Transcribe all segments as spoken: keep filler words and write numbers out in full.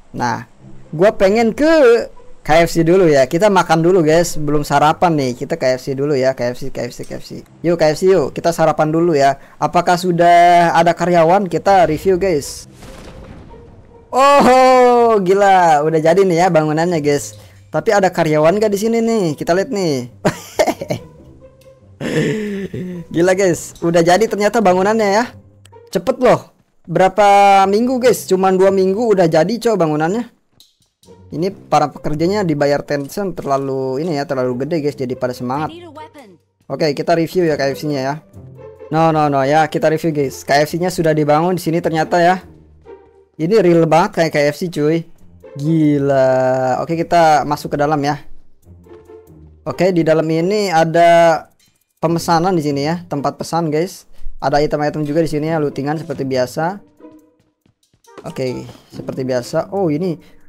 Nah, gua pengen ke K F C dulu ya. Kita makan dulu guys, belum sarapan nih. Kita K F C dulu ya, K F C, K F C, K F C. Yuk K F C yuk, kita sarapan dulu ya. Apakah sudah ada karyawan? Kita review guys. Oh, gila, udah jadi nih ya bangunannya guys. Tapi ada karyawan gak di sini nih? Kita lihat nih. Gila guys, udah jadi ternyata bangunannya ya. Cepet loh. Berapa minggu guys? Cuman dua minggu udah jadi coba bangunannya. Ini para pekerjanya dibayar Tencent terlalu ini ya, terlalu gede guys, jadi pada semangat. Oke, kita review ya K F C-nya ya. No no no ya, kita review guys. K F C-nya sudah dibangun di sini ternyata ya. Ini real banget kayak K F C cuy. Gila. Oke, kita masuk ke dalam ya. Oke, di dalam ini ada pemesanan di sini ya, tempat pesan guys. Ada item-item juga di sini ya, lootingan seperti biasa. Oke, seperti biasa. Oh, ini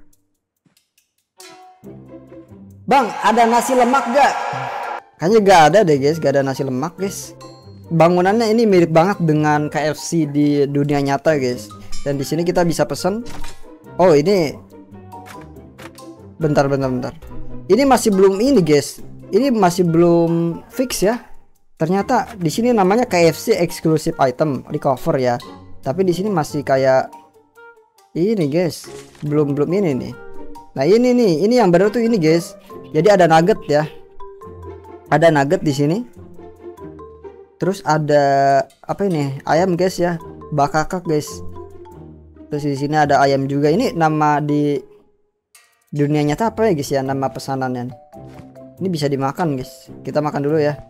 Bang, ada nasi lemak gak? Kayaknya gak ada deh guys, gak ada nasi lemak guys. Bangunannya ini mirip banget dengan K F C di dunia nyata guys. Dan di sini kita bisa pesen. Oh ini, bentar bentar bentar. Ini masih belum ini guys. Ini masih belum fix ya. Ternyata di sini namanya K F C exclusive item di cover ya. Tapi di sini masih kayak ini guys, belum belum ini nih. Nah ini nih, ini yang baru tuh ini guys. Jadi ada nugget ya. Ada nugget di sini. Terus ada apa ini? Ayam guys ya. Bakakak guys. Terus di sini ada ayam juga. Ini nama di dunia nyata apa ya guys ya, nama pesanannya. Ini bisa dimakan guys. Kita makan dulu ya.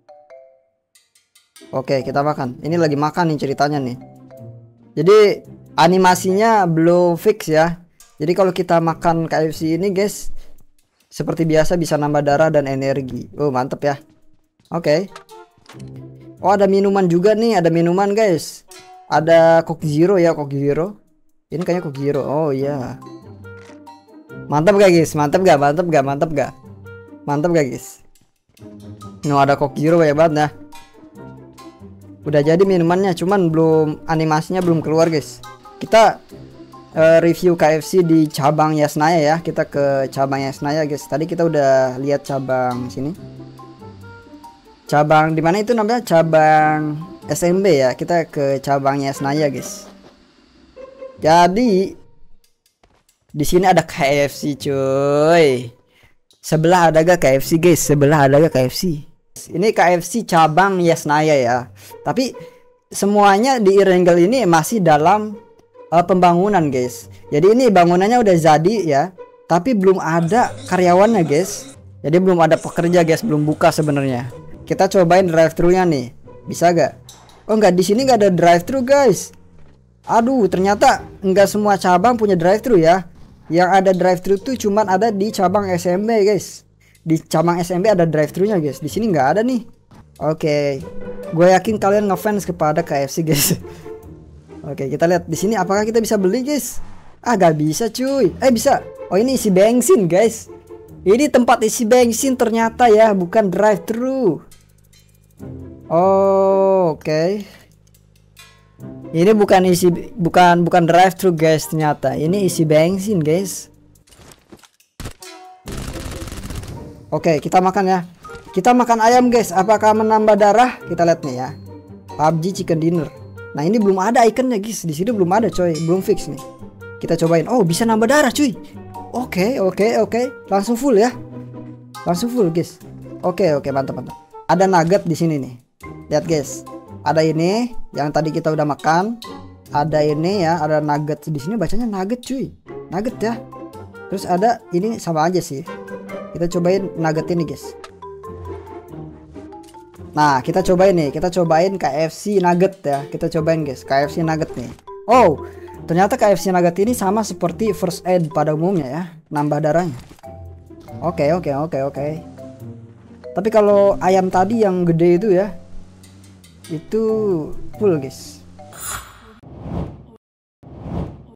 Oke, kita makan. Ini lagi makan nih ceritanya nih. Jadi animasinya belum fix ya. Jadi kalau kita makan K F C ini guys, seperti biasa bisa nambah darah dan energi. Oh mantep ya. Oke. Oh ada minuman juga nih, ada minuman guys. Ada Coke Zero ya, Coke Zero. Ini kayaknya Coke Zero. Oh iya. Mantap gak guys? Mantap gak? Mantap gak? Mantap gak? Mantap gak guys? No ada Coke Zero ya banget ya. Udah jadi minumannya, cuman belum animasinya belum keluar guys. Kita uh, review K F C di cabang Yasnaya ya. Kita ke cabang Yasnaya guys. Tadi kita udah lihat cabang sini. Cabang di mana itu namanya? Cabang S M B ya. Kita ke cabang Yasnaya guys. Jadi di sini ada K F C cuy. Sebelah ada gak K F C guys? Sebelah ada gak K F C? Ini K F C cabang Yasnaya ya. Tapi semuanya di Erangel ini masih dalam uh, pembangunan guys. Jadi ini bangunannya udah jadi ya, tapi belum ada karyawannya guys. Jadi belum ada pekerja guys, belum buka sebenarnya. Kita cobain drive thru-nya nih. Bisa gak? Oh enggak, di sini nggak ada drive thru guys. Aduh, ternyata enggak semua cabang punya drive thru ya. Yang ada drive thru tuh cuman ada di cabang S M B guys. Di cabang S M B ada drive thru-nya guys. Di sini nggak ada nih. Oke. Gue yakin kalian ngefans kepada K F C guys. Oke, kita lihat di sini apakah kita bisa beli guys? Ah, gak bisa cuy. Eh bisa. Oh, ini isi bensin guys. Ini tempat isi bensin ternyata ya, bukan drive thru. Oh, oke. Okay. Ini bukan isi bukan bukan drive thru guys ternyata. Ini isi bensin guys. Oke, kita makan ya. Kita makan ayam guys. Apakah menambah darah? Kita lihat nih ya. P U B G chicken dinner. Nah, ini belum ada ikonnya guys. Di sini belum ada coy. Belum fix nih. Kita cobain. Oh, bisa nambah darah cuy. Oke, oke, oke. Langsung full ya. Langsung full guys. Oke, oke, mantap, mantap. Ada nugget di sini nih. Lihat guys. Ada ini yang tadi kita udah makan. Ada ini ya, ada nugget di sini, bacanya nugget cuy. Nugget ya. Terus ada ini sama aja sih. Kita cobain nugget ini guys. Nah, kita cobain nih, kita cobain K F C nugget ya. Kita cobain guys, K F C nugget nih. Oh, ternyata K F C nugget ini sama seperti first aid pada umumnya ya, nambah darahnya. Oke, oke, oke, oke. Tapi kalau ayam tadi yang gede itu ya, itu full guys.